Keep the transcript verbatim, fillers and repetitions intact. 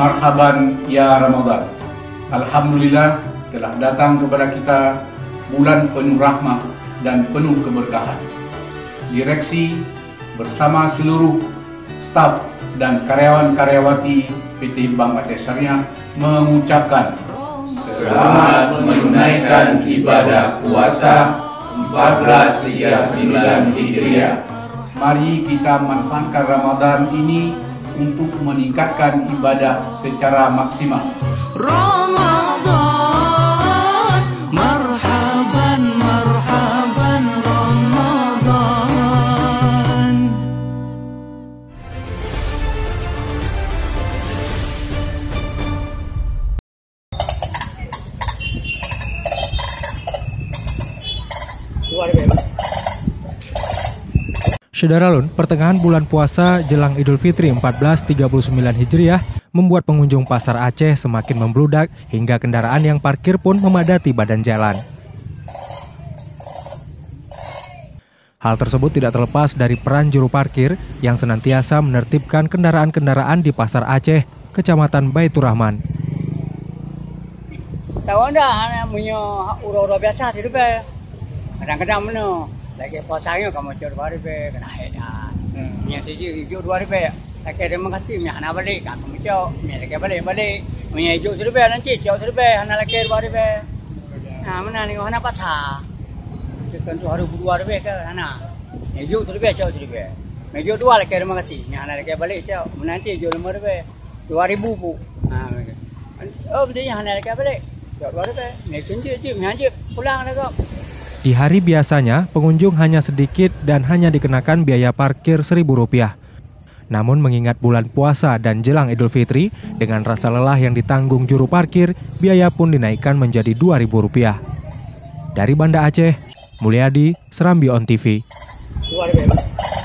Marhaban ya Ramadan. Alhamdulillah telah datang kepada kita bulan penuh rahmat dan penuh keberkahan. Direksi bersama seluruh staf dan karyawan-karyawati P T Bank Aceh Syariah mengucapkan selamat menunaikan ibadah puasa empat belas tiga puluh sembilan Hijriah. Mari kita manfaatkan Ramadan ini untuk meningkatkan ibadah secara maksimal. Ramadan, marhaban, marhaban Ramadan. Syederalun, pertengahan bulan puasa jelang Idul Fitri empat belas tiga puluh sembilan Hijriah membuat pengunjung pasar Aceh semakin membludak hingga kendaraan yang parkir pun memadati badan jalan. Hal tersebut tidak terlepas dari peran juru parkir yang senantiasa menertibkan kendaraan-kendaraan di pasar Aceh, Kecamatan Baitur Rahman. Tahu dah, punya ura-ura biasa tu be. Kadang-kadang mana lagi puasanya kamu curi baru be kena dah. Yang tujuh hijau dua ribu. Lagi terima kasih punya anak balik, kamu cok, punya lagi balik balik. Punya hijau tu be nanti cok tu be, anak lagi dua ribu. Nah mana ni anak pasar. Tentu hari dua ribu ke anak. Hijau tu be cok tu be. Hijau dua lagi terima kasih, punya anak lagi balik cok. Nanti hijau lima ribu, dua ribu bu. Oh betul yang anak lagi balik. Di hari biasanya, pengunjung hanya sedikit dan hanya dikenakan biaya parkir seribu rupiah. Namun mengingat bulan puasa dan jelang Idul Fitri, dengan rasa lelah yang ditanggung juru parkir, biaya pun dinaikkan menjadi dua ribu rupiah. Dari Banda Aceh, Mulyadi, Serambi On T V.